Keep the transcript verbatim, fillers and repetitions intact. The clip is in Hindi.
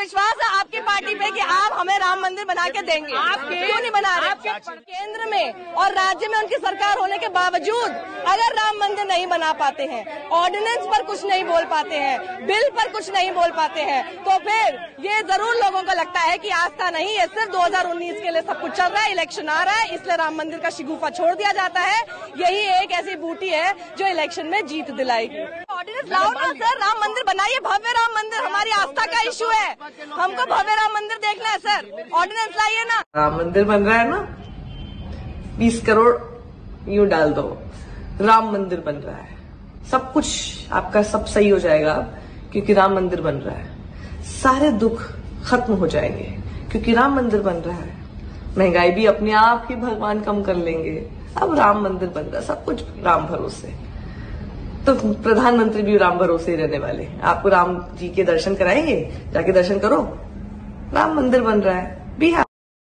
विश्वास है आपकी पार्टी पे कि आप हमें राम मंदिर बना के देंगे? आप क्यों नहीं बना रहे? केंद्र में और राज्य में उनकी सरकार होने के बावजूद अगर राम मंदिर नहीं बना पाते हैं, ऑर्डिनेंस पर कुछ नहीं बोल पाते हैं, बिल पर कुछ नहीं बोल पाते हैं, तो फिर ये जरूर लोगों को लगता है कि आस्था नहीं है, सिर्फ दो हज़ार उन्नीस के लिए सब कुछ चल रहा है, इलेक्शन आ रहा है, इसलिए राम मंदिर का शिगुफा छोड़ दिया जाता है। यही एक ऐसी बूटी है जो इलेक्शन में जीत दिलाएगी। ऑर्डिनेंस लाओ ना सर, राम मंदिर बनाइए, भव्य राम मंदिर, हमारी आस्था का इशू है, हमको भव्य राम मंदिर देखना है सर, ऑर्डिनेंस लाइए ना। राम मंदिर बन रहा है ना, बीस करोड़ यूं डाल दो, राम मंदिर बन रहा है, सब कुछ आपका सब सही हो जाएगा क्योंकि राम मंदिर बन रहा है, सारे दुख खत्म हो जाएंगे क्योंकि राम मंदिर बन रहा है, महंगाई भी अपने आप ही भगवान कम कर लेंगे, अब राम मंदिर बन रहा है, सब कुछ राम भरोसे, तो प्रधानमंत्री भी राम भरोसे ही रहने वाले हैं। आपको राम जी के दर्शन कराएंगे, जाके दर्शन करो, राम मंदिर बन रहा है, बिहार।